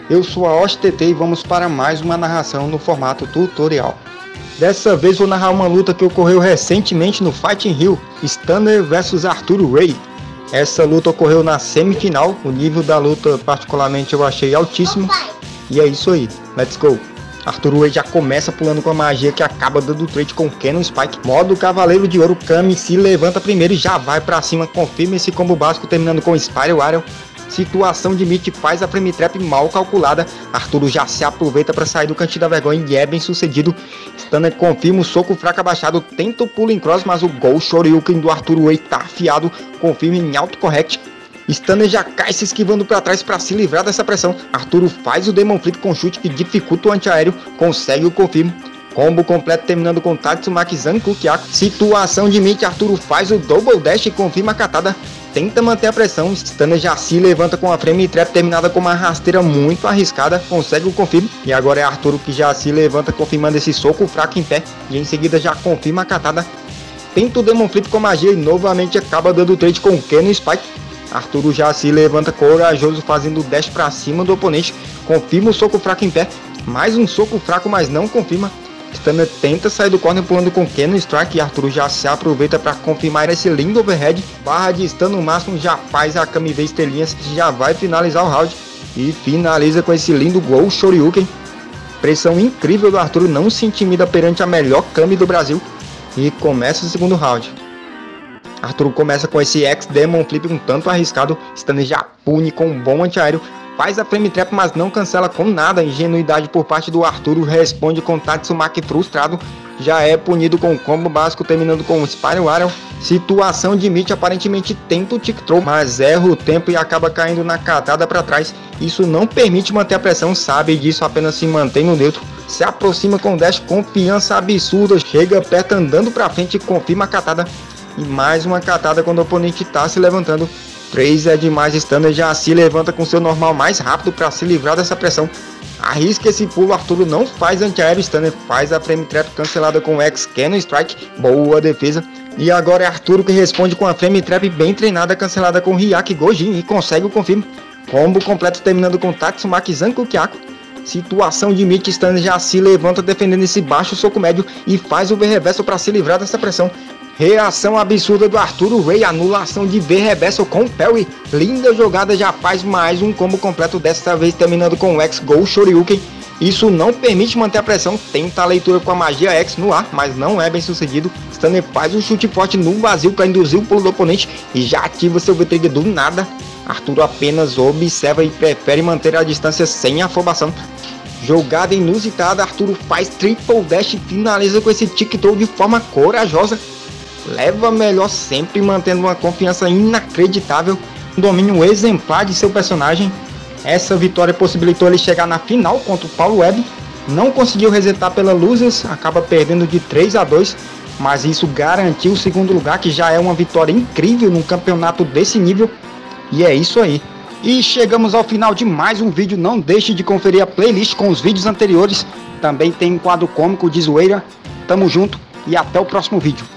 Eu sou a OSTT e vamos para mais uma narração no formato tutorial. Dessa vez vou narrar uma luta que ocorreu recentemente no Fighting Rio, Stunner vs Arturo Rey. Essa luta ocorreu na semifinal, o nível da luta particularmente eu achei altíssimo. E é isso aí, let's go! Arturo Rey já começa pulando com a magia que acaba dando trade com Cannon Spike. Modo Cavaleiro de Ouro, Kami se levanta primeiro e já vai pra cima, confirma esse combo básico terminando com Spiral Arrow. Situação de Mitch faz a frame trap mal calculada, Arturo já se aproveita para sair do cantinho da vergonha e é bem sucedido. Stunner confirma o soco fraco abaixado, tenta o pulo em cross, mas o Gol Shoryuken do Arturo Rey tá afiado, confirma em autocorrect. Stunner já cai se esquivando para trás para se livrar dessa pressão. Arturo faz o Demon Flip com chute que dificulta o antiaéreo, consegue o confirmo. Combo completo terminando com Tatsumaki Zanku Kyaku. Situação de Mitch, Arturo faz o Double Dash e confirma a catada. Tenta manter a pressão, Stunner já se levanta com a frame trap terminada com uma rasteira muito arriscada, consegue o confirmo. E agora é Arturo que já se levanta confirmando esse soco fraco em pé e em seguida já confirma a catada. Tenta o Demon Flip com magia e novamente acaba dando trade com Cannon Spike. Arturo já se levanta corajoso fazendo o dash para cima do oponente, confirma o soco fraco em pé, mais um soco fraco mas não confirma. Stunner tenta sair do corner pulando com Cannon Strike e Arturo já se aproveita para confirmar esse lindo overhead. Barra de stun no máximo, já faz a Kami V estrelinhas, já vai finalizar o round e finaliza com esse lindo Gol Shoryuken. Pressão incrível do Arturo, não se intimida perante a melhor Kami do Brasil e começa o segundo round. Arturo começa com esse X-Demon Flip um tanto arriscado, Stunner já pune com um bom antiaéreo. Faz a frame trap, mas não cancela com nada. Ingenuidade por parte do Arturo, responde com Tatsumaki frustrado. Já é punido com o combo básico, terminando com o Spiral Arrow. Situação de Mitch, aparentemente tenta o Tick Throw, mas erra o tempo e acaba caindo na catada para trás. Isso não permite manter a pressão, sabe disso, apenas se mantém no neutro. Se aproxima com dash, confiança absurda, chega perto andando para frente e confirma a catada. E mais uma catada quando o oponente está se levantando. 3 é demais, Stunner já se levanta com seu normal mais rápido para se livrar dessa pressão. Arrisca esse pulo, Arturo não faz antiaéreo, Stunner faz a frame trap cancelada com X Cannon Strike, boa defesa. E agora é Arturo que responde com a frame trap bem treinada cancelada com Hyakki Gojin e consegue o confirmo. Combo completo terminando com Tatsumaki Zanku Kyaku. Situação de Mitch, Stunner já se levanta defendendo esse baixo soco médio e faz o V-reverso para se livrar dessa pressão. Reação absurda do Arturo Rey, anulação de V-reverso com Parry. Linda jogada, já faz mais um combo completo, dessa vez terminando com o X Gol Shoryuken. Isso não permite manter a pressão, tenta a leitura com a magia X no ar, mas não é bem sucedido. Stunner faz um chute forte no vazio para induzir o pulo do oponente e já ativa seu V-trigger do nada. Arturo apenas observa e prefere manter a distância sem afobação. Jogada inusitada, Arturo faz triple dash e finaliza com esse Tick Throw de forma corajosa. Leva melhor sempre mantendo uma confiança inacreditável, um domínio exemplar de seu personagem. Essa vitória possibilitou ele chegar na final contra o Paulo Webb. Não conseguiu resetar pela Losers, acaba perdendo de 3-2, mas isso garantiu o segundo lugar, que já é uma vitória incrível num campeonato desse nível. E é isso aí. E chegamos ao final de mais um vídeo, não deixe de conferir a playlist com os vídeos anteriores. Também tem um quadro cômico de zoeira. Tamo junto e até o próximo vídeo.